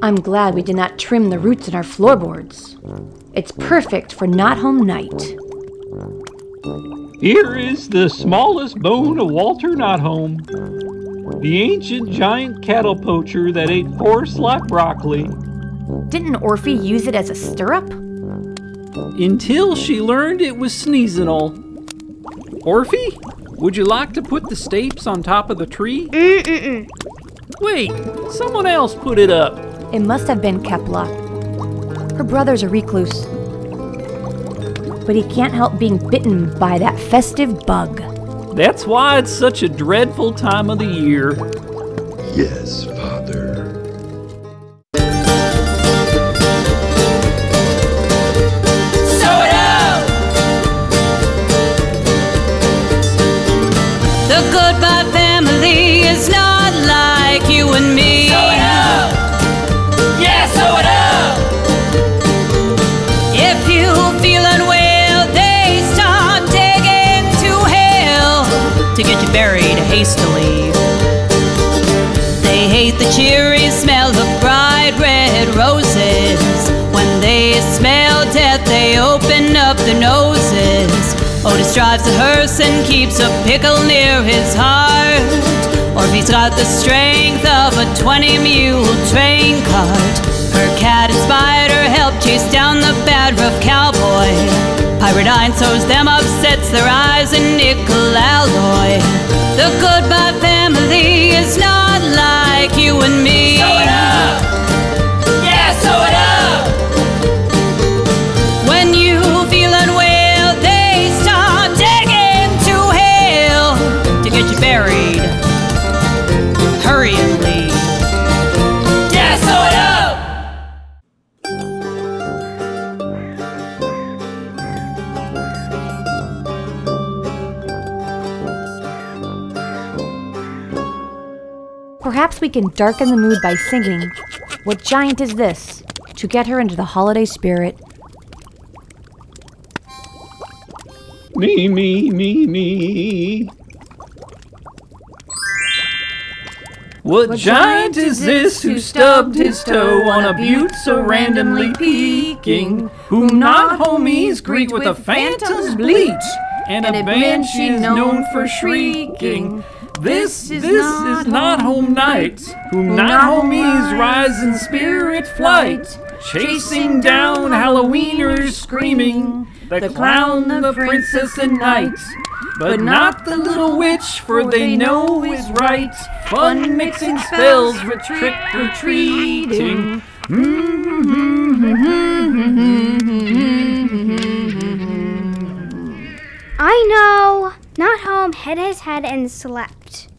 I'm glad we did not trim the roots in our floorboards. It's perfect for not home night. Here is the smallest bone of Walter Not Home, the ancient giant cattle poacher that ate force like broccoli. Didn't Orphie use it as a stirrup? Until she learned it was seasonal. Orphie, would you like to put the stapes on top of the tree? Mm-mm-mm. Wait, someone else put it up. It must have been Kepla. Her brother's a recluse. But he can't help being bitten by that festive bug. That's why it's such a dreadful time of the year. Yes, Father. Sew it out! The Goodbye family is not like you and me. Sew it out! Yeah, sew it out! If you feel unwell, they start digging to hell to get you buried hastily. They hate the cheery smell of bright red roses. When they smell death, they open up their noses. Otis drives a hearse and keeps a pickle near his heart. Orphie's got the strength of a 20-mule train cart. Her cat and spider help chase down the bad rough cowboy. Pyridine sews them up, sets their eyes in nickel alloy. The Goodbye family is not like you and me. Sew it up! Yeah, sew it up! When you feel unwell, they start digging to hell to get you buried hurriedly. Yeah, sew it up! Perhaps we can darken the mood by singing "What Giant Is This?" to get her into the holiday spirit. Me, me, me, me. What giant is this who stubbed his toe on a butte so randomly peeking, whom not homies greet with a phantom's bleat, and a banshee known for shrieking? This is not home night, whom not homies rise in spirit flight, chasing down Halloweeners screaming, the clown, the princess, and knight. But not the little witch, for they know is right, fun mixing spells with trick-or-treating. I know. Not home hid his head and slept.